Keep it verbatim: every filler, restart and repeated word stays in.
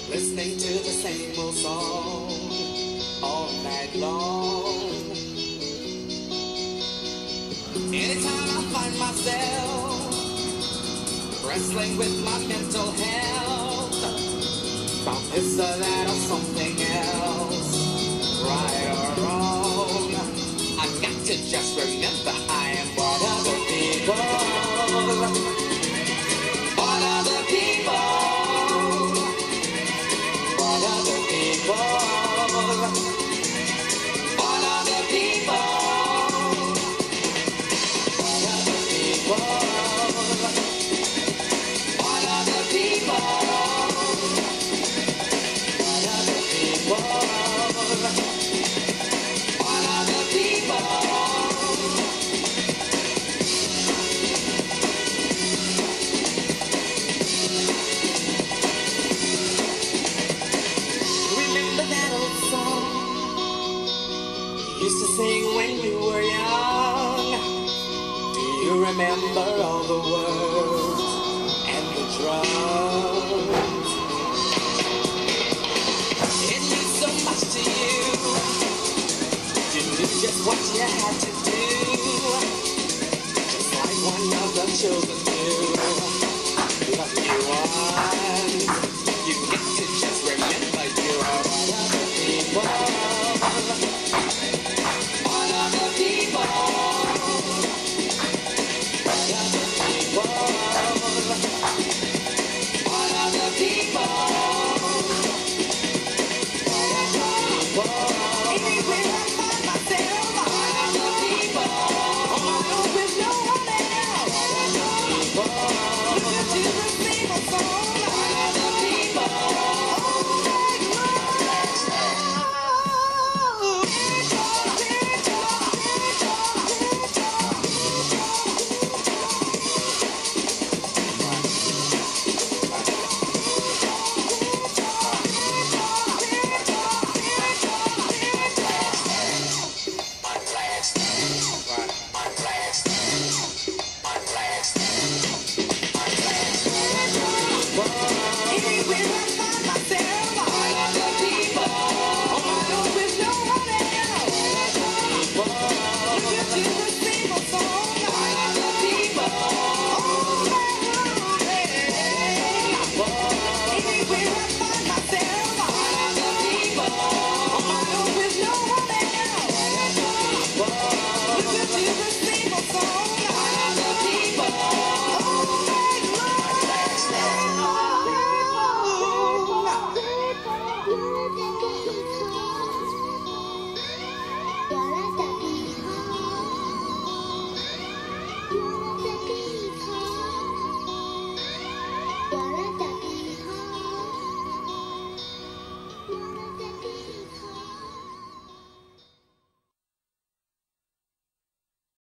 listening to the same old song all night long. Anytime I find myself wrestling with my mental health, about this or that or something else, right or wrong, I've got to just remember I am one of the people, one of the people, one of the people, one of the people, one of the people, one of the people, one of the people, one of the people. Remember that old song you used to sing when you were young? Do you remember all the words and the drums?